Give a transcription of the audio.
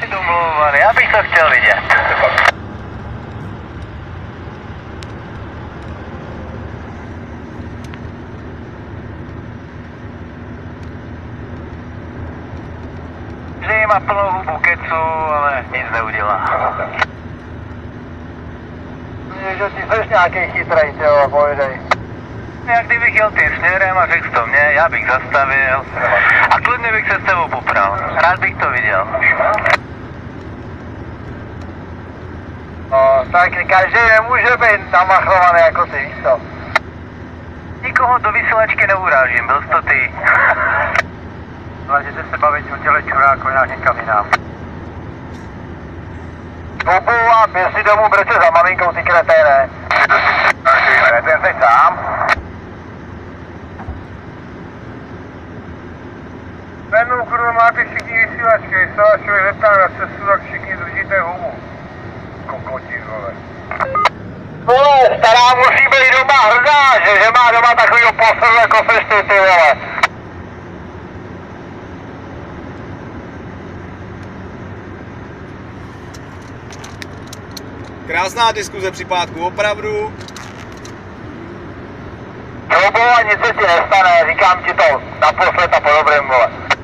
Domlouvaný, já bych to chtěl vidět. Že má plnou hubu kecu, ale nic neudělá. Že ty jsi nějaký chytrej, tělo, povědej. Jak kdybych jel tím směrem a řekl to mě, já bych zastavil a klidně bych se s tebou popral. Rád bych to viděl. No, tak každý nemůže být namachrovaný jako ty, víš co? Nikoho do vysílačky neurážím, byl jsi to ty. Ale že se bavit o těle čuráku nějak někam jinam. Kupu a běž si domů, brče za maminkou, ty kreténe. Kretén jsi sám? Jednou kurva máte všichni vysílačky, když se vás člověk zeptá na cestu, tak všichni držíte hubu. Kokoti, vole. Vole, stará musí být doma hrdá, že má doma takovýho posru jako seš ty vole. Krásná diskuze při pátku, opravdu. Proboha, nic se ti nestane, říkám ti to naposled a po dobrém, vole.